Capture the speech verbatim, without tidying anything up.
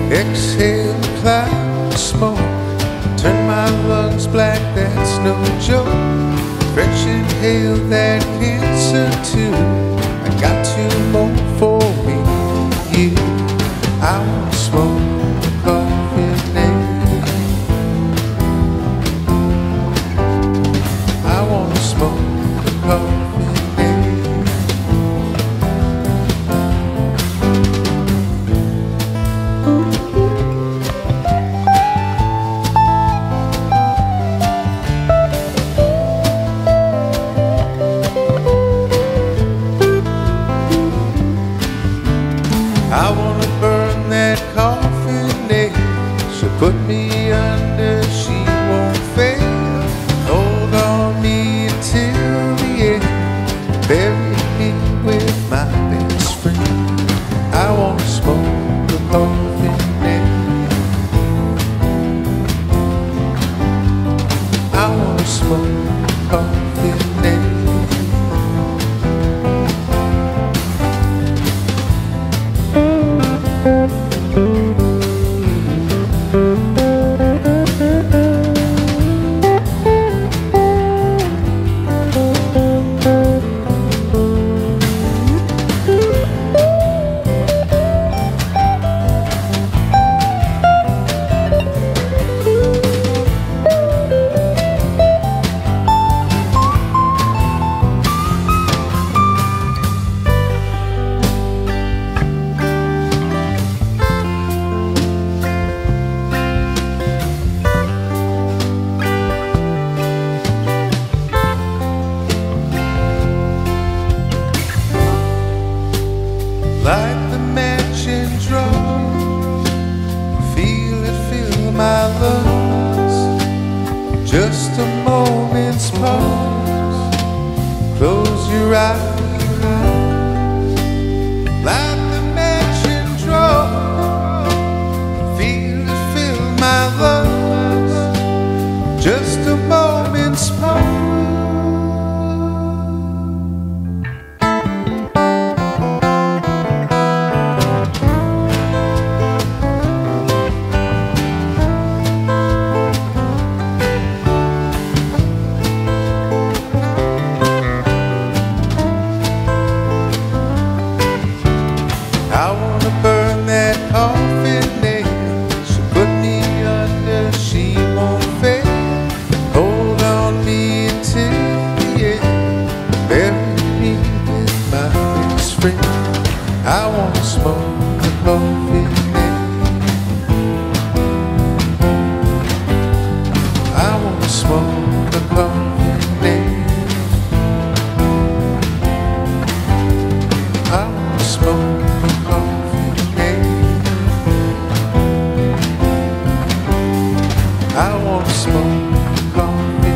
Exhale a cloud of smoke, turn my lungs black, that's no joke. French inhale that cancer too. I got two more for me, you. I wanna smoke a coffin nail. I wanna smoke a coffin nail. I wanna burn that coffin nail. She'll put me under, she won't fail. Hold on me until the end. Bury me with my best friend. I wanna smoke a coffin nail. I wanna smoke a coffin nail. Light the match and draw. Feel it fill my lungs. Just a moment's pause. Close your eyes. Light the match and draw. Feel it fill my lungs. Just a moment's pause. I wanna burn that coffin nail. She'll put me under, she won't fail. Hold on me until the end. Bury me with my best friend. I wanna smoke a coffin nail. I wanna smoke a coffin nail. I wanna smoke a coffin nail. I wanna smoke a coffin